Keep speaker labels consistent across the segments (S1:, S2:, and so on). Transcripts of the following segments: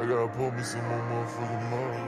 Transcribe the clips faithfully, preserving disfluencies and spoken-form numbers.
S1: I gotta pull me some more motherfucking money.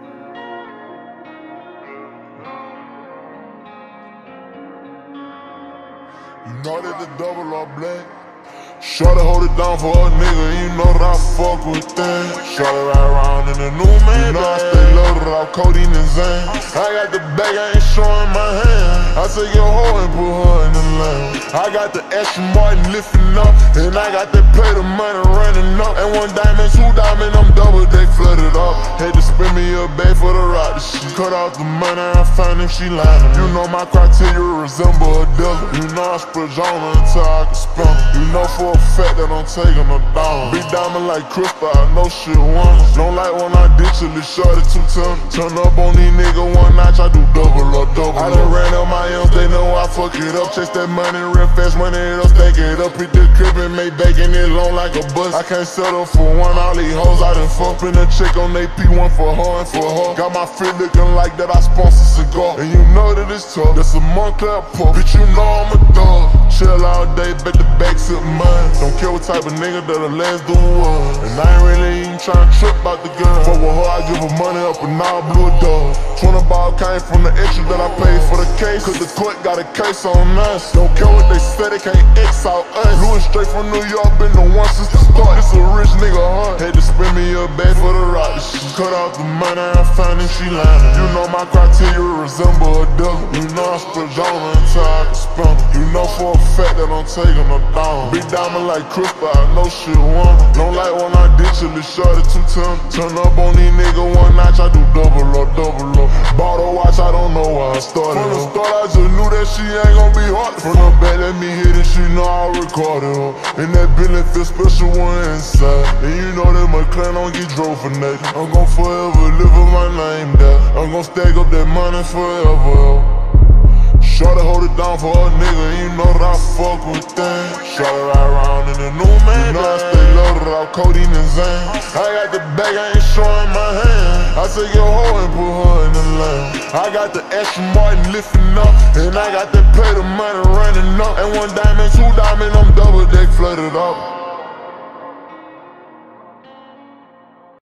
S1: You know that the double or black. Shorty hold it down for a nigga, you know that I fuck with that. Shorty ride around in the new man, you know I stay loaded off codeine and Zan. I got the bag, I ain't showing my hand. I take your hoe and put her in the lane. I got the extra Martin lifting up, and I got that plate of money running up. And one diamond, two diamond, I'm double deck flooded up. Had to spend me a bag for the ride. She cut off the money, I find if she lying. You know my criteria resemble a dealer. You know I split on her until I can spin her. You know for a fact that I'm taking her down. Big diamond like crystal, I know shit once. Don't like when I ditch it, it's shorty two ten. Turn up on these niggas one notch, I do double or double. I done ran up my M's, they know I fuck it up. Chase that money real fast, money it up, stack it up. Hit the crib and make bacon it long like a bus. I can't settle for one, all these hoes I done fuck. Been a chick on A P, one for her and for her. Got my feet looking like that, I sponsor cigar. And you know that it's tough, that's a Montclair puff. Bitch, you know I'm a dog. Chill all day, bet the back sip mine. Don't care what type of nigga that'll last do one. And I ain't really even tryna trip about the gun. Fuck with her, I give her money up and now I blew a dog. Twenty ball came from the extra that I paid for the case. Cause the court got a case on us. Don't care what they say, they can't X out us. Louis straight from New York, been the one since the start. This a rich nigga heart. Had to spend me a bag for the rock. She cut off the money, I find if she lying. You know my criteria resemble a dealer. You know I split on her until I can spin her. You know for a fact that I'm taking her down. Big diamond like crystal, I know shit one. Don't like when I ditch it, it's shorty two ten. Turn up on these niggas one notch, I do double or double up. Bought a watch, I don't know why I started. From the start, I just knew that she ain't gon' be hard. From the back, let me hit it, she know I recorded her. And that Billy feel special one inside. And you know that my clan don't get drove for nothing. I'm gon' forever live with my name there. I'm gon' stack up that money forever. Shorty hold it down for a nigga, you know that I fuck with that. Shorty ride around in the new man, you know I stay loaded off codeine and Zan. I got the bag, I ain't showing my hand. I take your hoe and put her in the lane. I got the extra Martin lifting up, and I got that plate of money running up. And one diamond, two diamond, I'm double deck flooded up.